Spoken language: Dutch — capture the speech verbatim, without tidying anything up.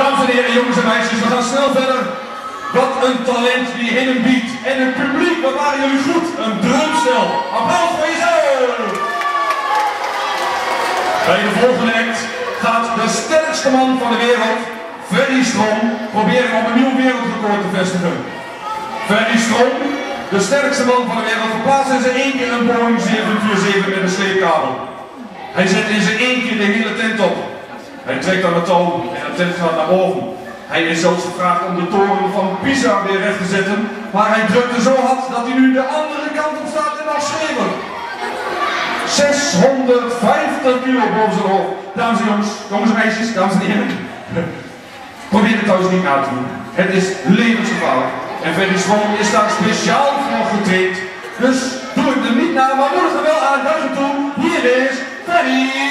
Dames en heren, jongens en meisjes, we gaan snel verder. Wat een talent die in hem biedt. En het publiek, wat waren jullie goed? Een drumstel. Applaus voor jezelf. Bij de volgende act gaat de sterkste man van de wereld, Ferry Stroom, proberen om een nieuw wereldrecord te vestigen. Ferry Stroom, de sterkste man van de wereld, verplaatst in zijn één keer een Boeing zeven vier zeven met een sleepkabel. Hij zet in zijn één keer de hele tent op. Hij trekt aan de touw en de tent gaat naar boven. Hij is zelfs gevraagd om de toren van Pisa weer recht te zetten, maar hij drukte zo hard dat hij nu de andere kant op staat en mag schreeuwen. zeshonderdvijftig kilo boven zijn hoofd. Dames en jongens, jongens en meisjes, dames en heren. Probeer het thuis niet na te doen. Het is levensgevaarlijk. En Ferry Stroom is daar speciaal voor getraind. Dus doe het er niet na, maar moedig er wel aan. Duizend toe. Hier is Ferry.